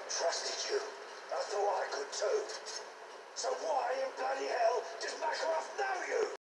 Trusted you. I thought I could too. So why in bloody hell does Makarov know you?